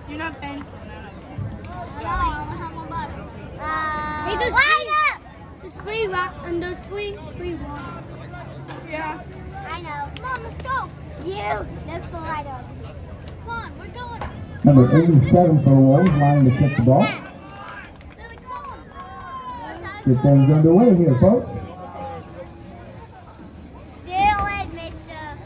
You're not paying? Hey, there's free. There's free rock and there's free water. Yeah. I know. Come on, let's go. That's all I know. Come on, we're going. Number 87 for the Wolves, lining to kick the ball. Lily, come on. Get things underway here, folks. Dylan, Mr.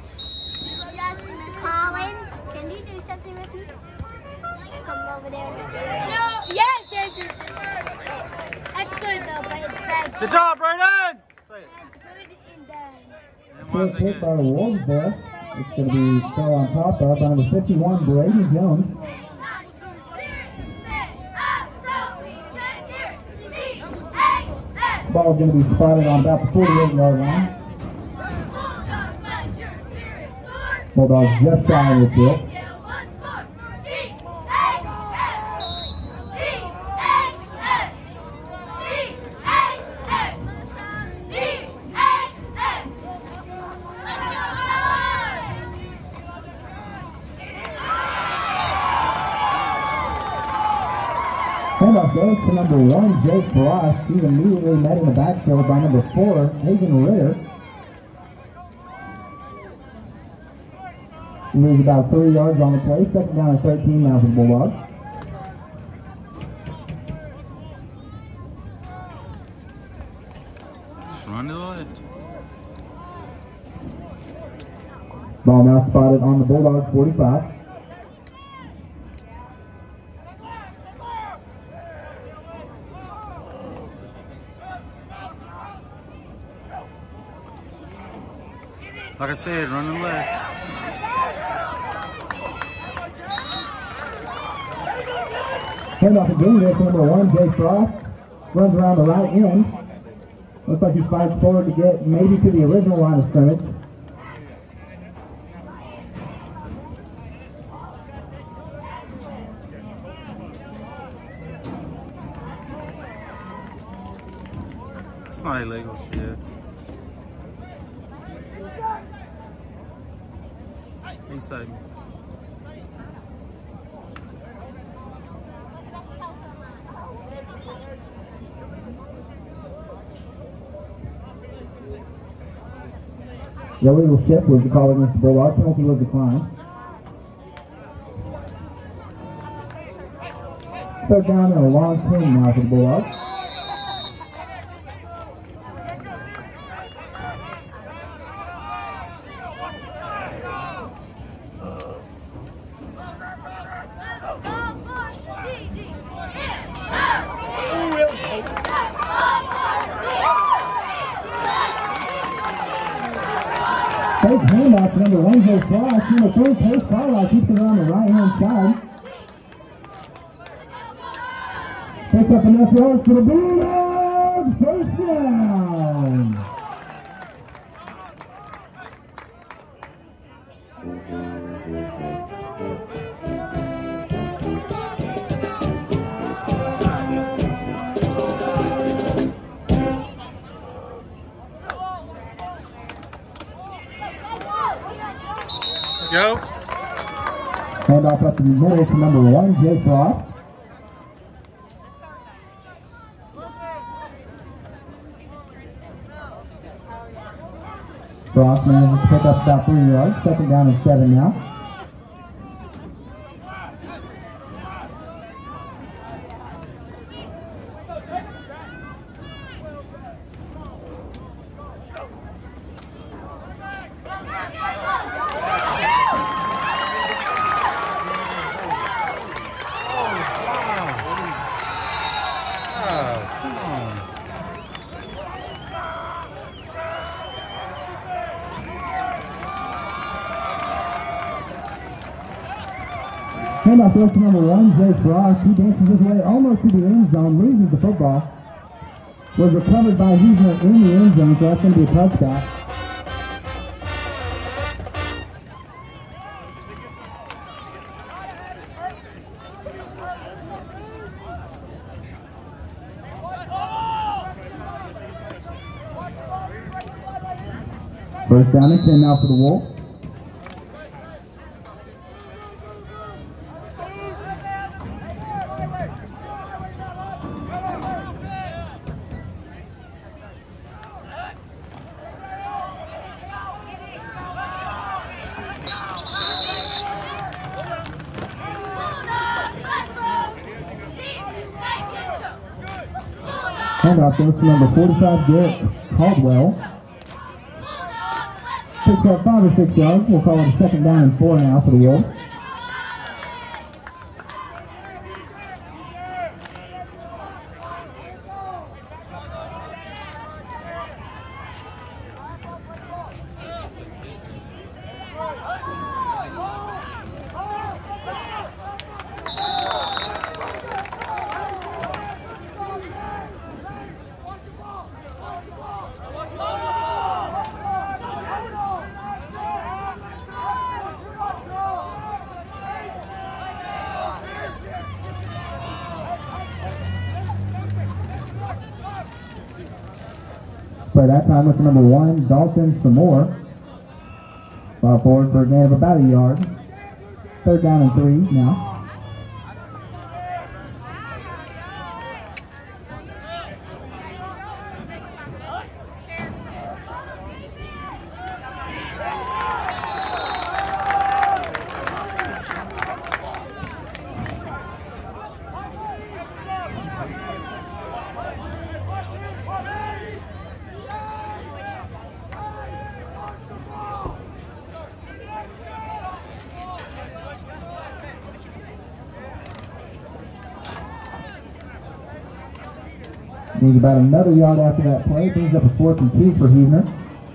Colin, can you do something with me? Come over there. No, yes. That's good though, but it's bad. Good job, Brayden! Say it. That's good and bad. First hit by the Wolves there. It's going to be still on top of number 51, Brady Jones. Ball going to be spotted on about the 48-yard line. Bulldogs just shy of the field. Handoff goes to number 1, Jake Frost. He's immediately met in the backfield by number 4, Hagen Ritter. He moves about 3 yards on the play. Second down and 13 now for the Bulldogs. Just run to the left. Ball now spotted on the Bulldogs 45. Like I said, run to the left. Handoff again there to number 1, Jay Frost. Runs around the right end. Looks like he fights forward to get maybe to the original line of scrimmage. It's not illegal shit. Inside. The illegal shift was called against the Bulldogs. Penalty was declined. Third down and a long 10 now for the Bulldogs. Fake handoff to number 1, Jay Frost. Number 3, Pace Carlisle keeps it on the right-hand side. Picks up enough yards for the Bulldogs. First down. Go. Handoff up to the middle to number 1, Jay Frost. Frost manages to pick up about 3 yards. Second down and 7 now. Handoff goes to number 1, Jay Frost. He dances his way almost to the end zone, loses the football. Was recovered by Huesner in the end zone, so that's going to be a touchdown. First down and 10 now for the Wolves. Handoff goes to number 45, Garrett Caldwell. Picks up 5 or 6 yards. We'll call it a second down and 4 now for the Wolves. Play that time with number 1, Dalton Samore. Ball forward for a gain of about a yard. Third down and 3 now. Needs about another yard after that play. Brings up a 4th and 2 for Huebner.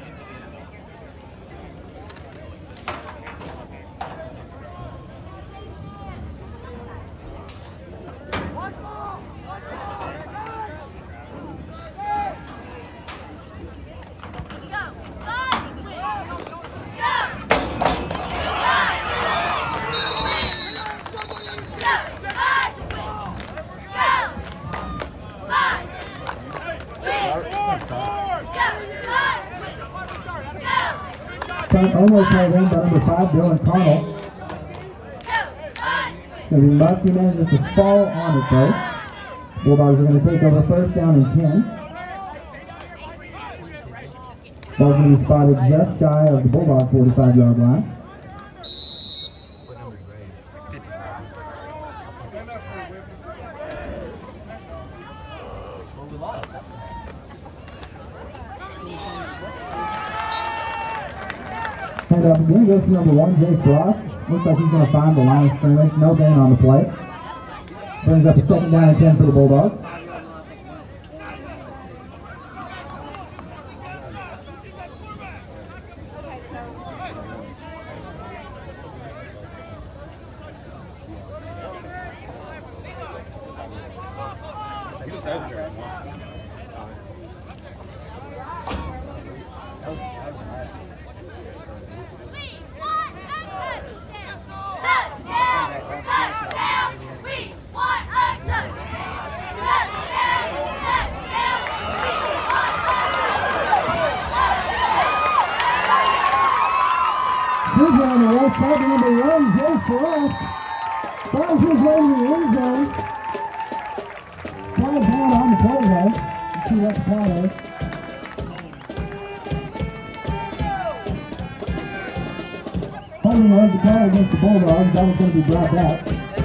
Almost held in by number 5, Dylan Connell. So the marking man just a fall on it though. Bulldogs are going to take over first down and 10. Ball's going to be spotted just shy of the Bulldog 45-yard line. Handoff again goes to number 1, Jay Frost. Looks like he's going to find the line of scrimmage. No gain on the play. Brings up a second down and 10 for the Bulldogs. On the left side, number 1, Jay Frost. Finds his way in the end zone. Flag down on the play though. Let's see what the call is. Holding was the call against the Bulldogs. That was going to be brought back.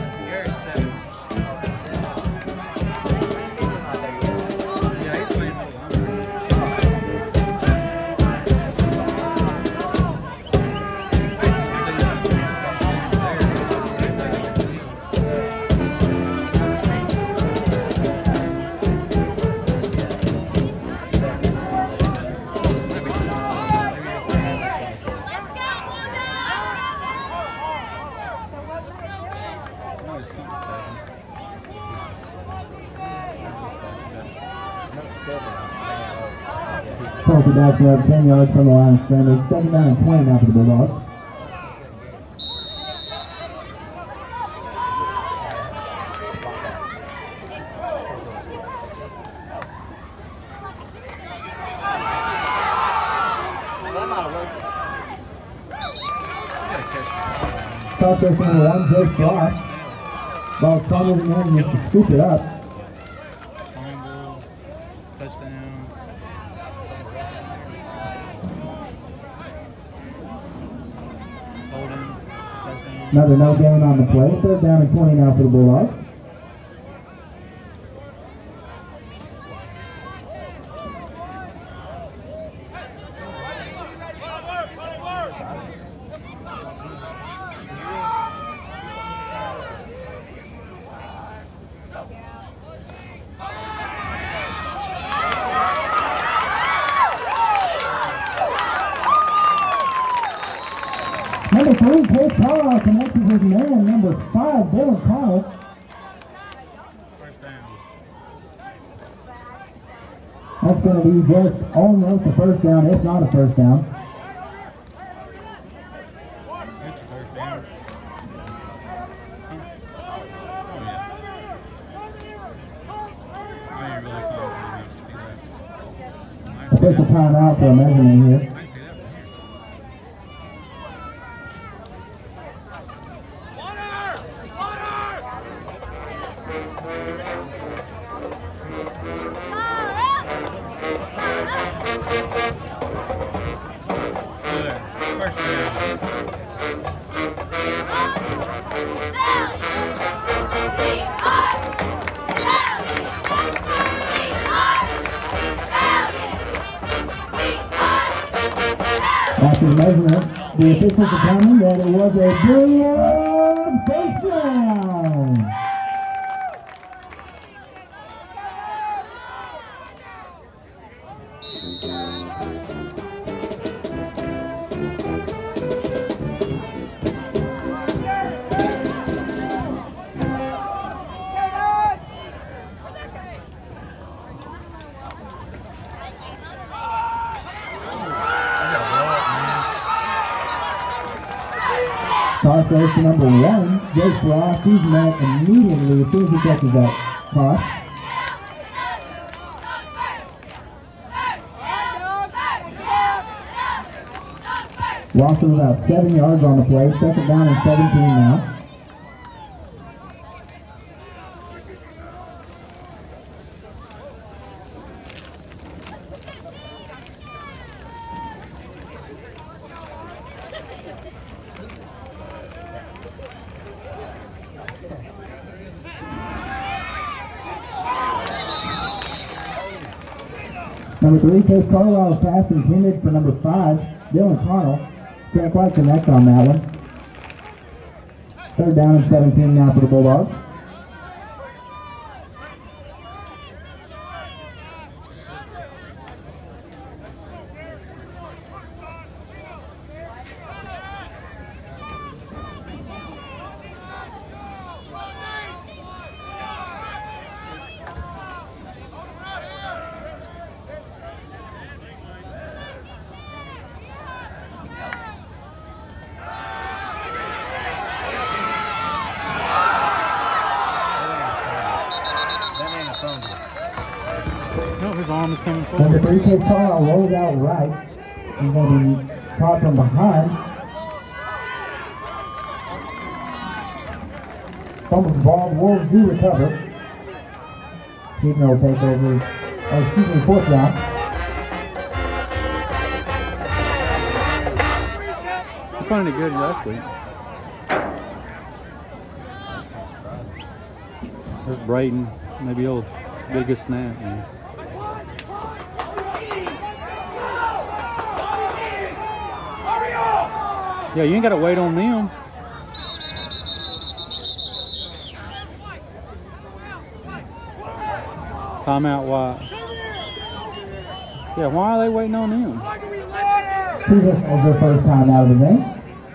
Penalty back to have 10 yards from the line of scrimmage. Second down and 20 now for the Bulldogs. Stop there for number 1, Jay Frost. Ball fumbled in and needs to scoop it up. Touchdown. Another no gain on the play. Third down and 20 now for the Bulldogs. 5, Dylan Connell. First down. That's going to be just almost a first down, if not a first down. It's a first down. Oh, yeah. I ain't really confident to do that. Special timeout for a measurement here. I see that one here. Good. First down. After the measurement, the officials determined that it was a Brilliard first down. Toss goes to number 1, Jake Ross. He's met immediately as soon as he catches that toss. Loss of about 7 yards on the play. Second down and 17 now. Number 3, Case Carlisle pass intended for number 5, Dylan Connell. Can't quite connect on that one. Third down and 17 now for the Bulldogs. No, his arm is coming Number forward. 3, Case Carlisle rolls out right. He's going to be caught from behind. Fumbles the ball. Wolves do recover. Keaton will take over. Oh, excuse me, fourth down. He found it good last week. There's Braden. Maybe he'll get a good snap. Man. Yeah, you ain't got to wait on them. Timeout, why? Yeah, why are they waiting on them? This is their first time out of the game.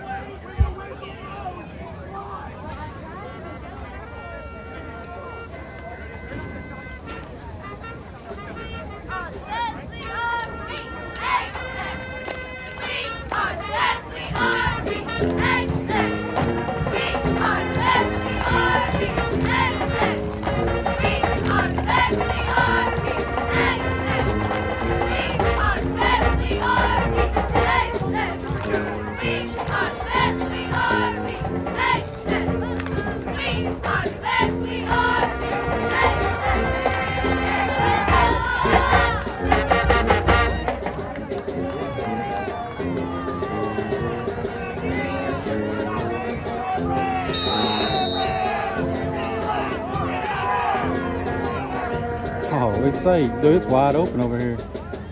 Oh, it's safe. Dude, it's wide open over here.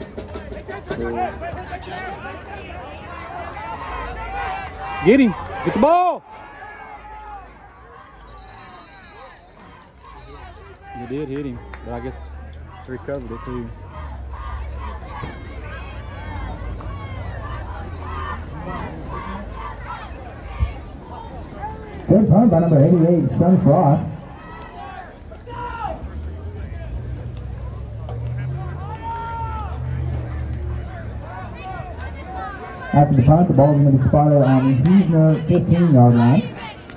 Get him. Get the ball. You did hit him, but I guess recovered it too. Good punt run by number 88, Sean Frost. After the punt, the ball is going to be spotted on the Huesner 15-yard line.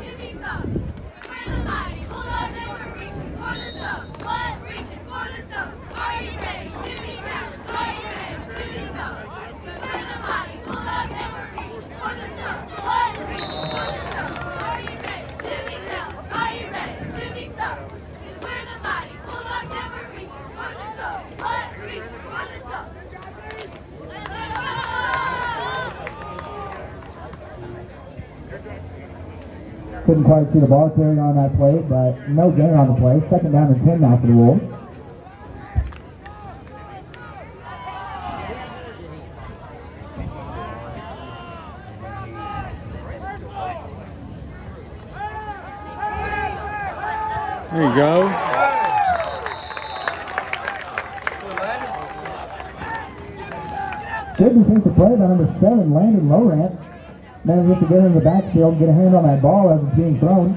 Couldn't quite see the ball carrier on that play, but no gain on the play. Second down and 10 now for the Wolves. There you go. Good defensive play by number 7, Landon Lowrance. Manages to get in the backfield, get a hand on that ball as it's being thrown.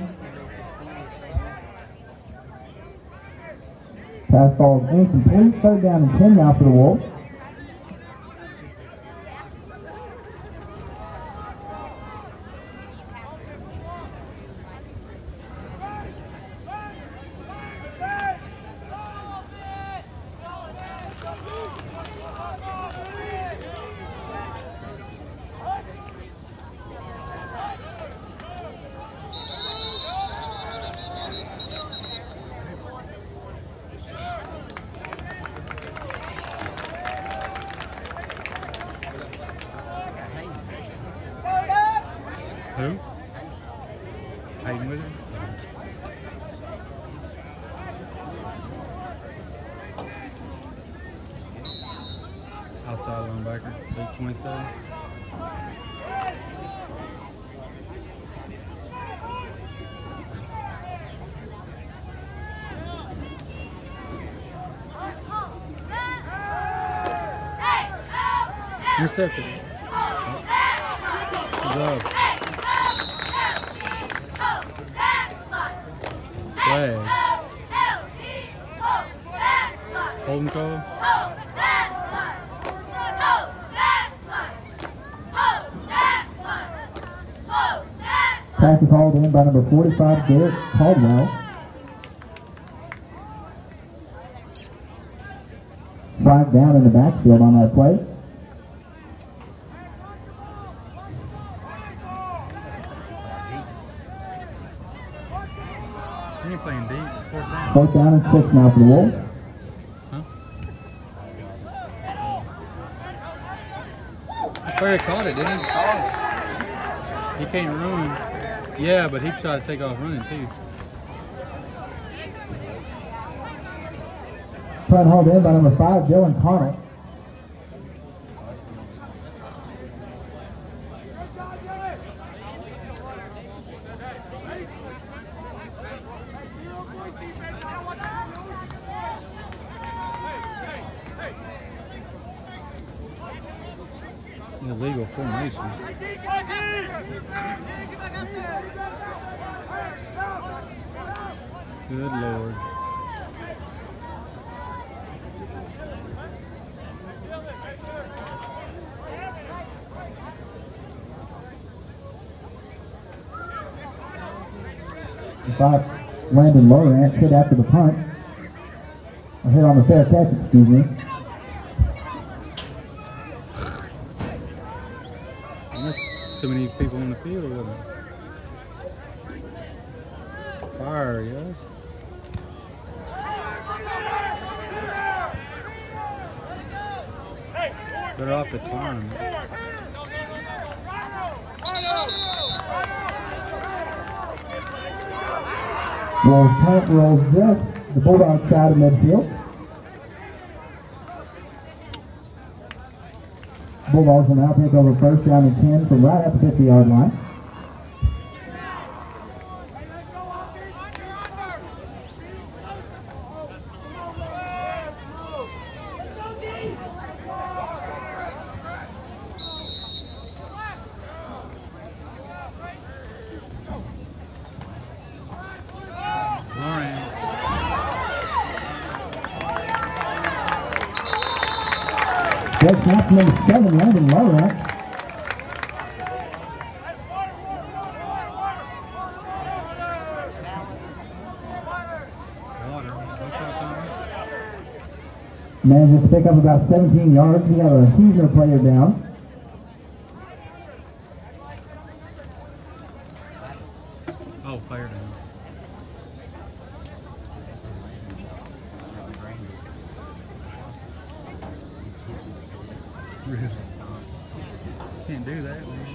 Pass ball is incomplete. Third down and 10 now for the Wolves. Who? Hayden with him? Outside linebacker, 627. Intercepted. Good job. Flag. Holding call. Pass is hauled in by number 45, Garrett Caldwell. Flag down in the backfield on that play. He ain't playing deep. It's fourth down. Fourth down and 6 now for the Wolves. Huh? The player caught it, didn't he? He can't run. Yeah, but he tried to take off running too. Punt hauled in by number 5, Dylan Connell. Illegal formation. Good Lord. Five, Landon Lowrance hit after the punt. Or hit on the fair catch, excuse me. There's too many people on the field with him. Fire, yes. Better off the climb. Wolves punt rolls just the Bulldogs side of midfield. Bulldogs will now take over first down and 10 from right at the 50-yard line. Great snap from number 7, Landon Lawrence. Manages to pick up about 17 yards. We got a Huesner player down. Oh, player down. Really? Can't do that, man.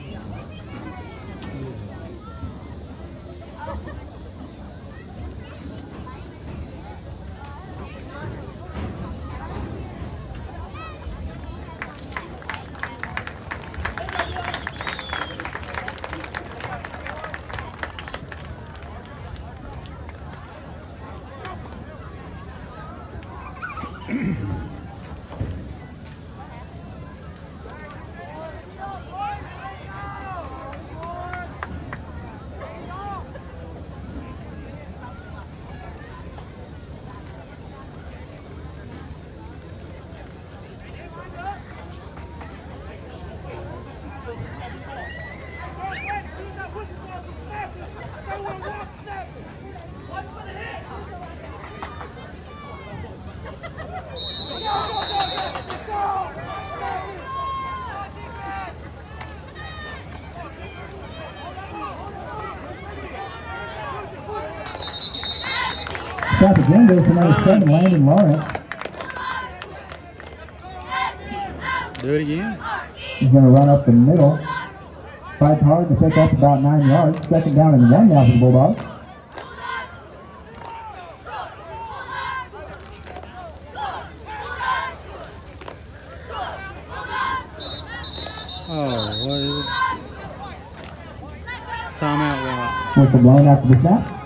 Stop again goes to number 7, Landon Lawrence. Do it again. He's going to run up the middle. Fights hard to pick up about 9 yards. Second down and 1 now for the Bulldogs. Oh, what is it? Timeout. Whistle blown after the snap.